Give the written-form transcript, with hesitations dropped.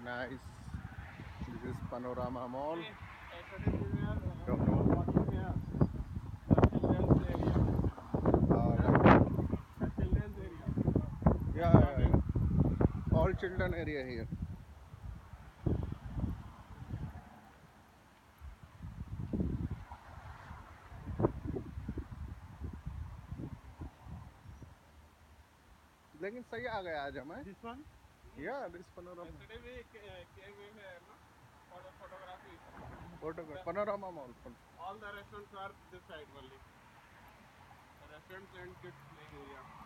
nice. This is Panorama Mall. Yesterday we were Don't know. walking here, the children's area. The children's area. Yeah. All children area here. लेकिन सही आ गया आज हमें. This one? Yeah, this Panorama. Yesterday we came in here, no? For the photography. Panorama Mall. All the restaurants are this side only. The restaurants and kids playing area.